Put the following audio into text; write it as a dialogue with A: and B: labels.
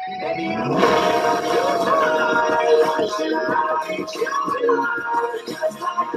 A: Baby, you know you're mine. I should like you. Just like